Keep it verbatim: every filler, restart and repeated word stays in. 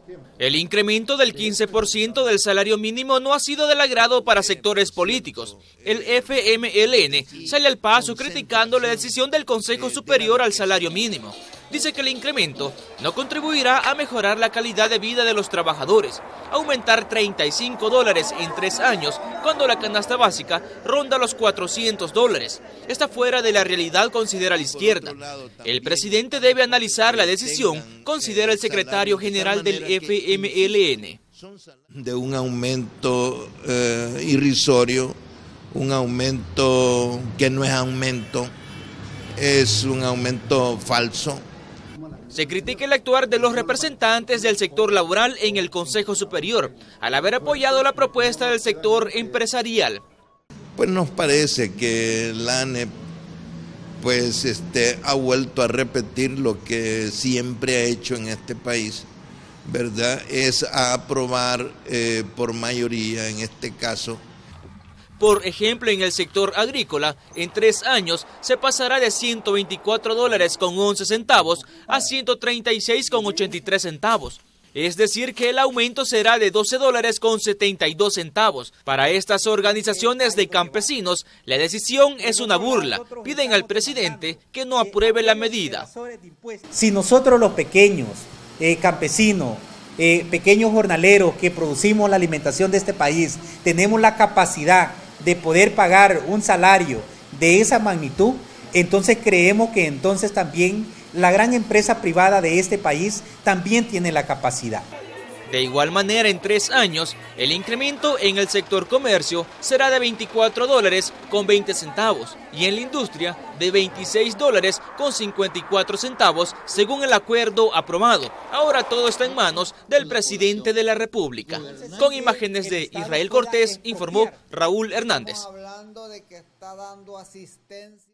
El incremento del quince por ciento del salario mínimo no ha sido del agrado para sectores políticos. El F M L N sale al paso criticando la decisión del Consejo Superior al Salario Mínimo. Dice que el incremento no contribuirá a mejorar la calidad de vida de los trabajadores. Aumentar treinta y cinco dólares en tres años, cuando la canasta básica ronda los cuatrocientos dólares. Está fuera de la realidad, considera la izquierda. El presidente debe analizar la decisión, considera el secretario general del F M L N. De un aumento eh, irrisorio, un aumento que no es aumento, es un aumento falso. Se critica el actuar de los representantes del sector laboral en el Consejo Superior, al haber apoyado la propuesta del sector empresarial. Pues nos parece que la A N E P pues, este, ha vuelto a repetir lo que siempre ha hecho en este país, ¿verdad? Es a aprobar eh, por mayoría, en este caso. Por ejemplo, en el sector agrícola, en tres años se pasará de ciento veinticuatro dólares con once centavos a ciento treinta y seis con ochenta y tres centavos. Es decir, que el aumento será de doce dólares con setenta y dos centavos. Para estas organizaciones de campesinos, la decisión es una burla. Piden al presidente que no apruebe la medida. Si nosotros los pequeños eh, campesinos, eh, pequeños jornaleros que producimos la alimentación de este país, tenemos la capacidad de poder pagar un salario de esa magnitud, entonces creemos que entonces también la gran empresa privada de este país también tiene la capacidad. De igual manera, en tres años, el incremento en el sector comercio será de veinticuatro dólares con veinte centavos y en la industria de veintiséis dólares con cincuenta y cuatro centavos, según el acuerdo aprobado. Ahora todo está en manos del presidente de la República. Con imágenes de Israel Cortés, informó Raúl Hernández.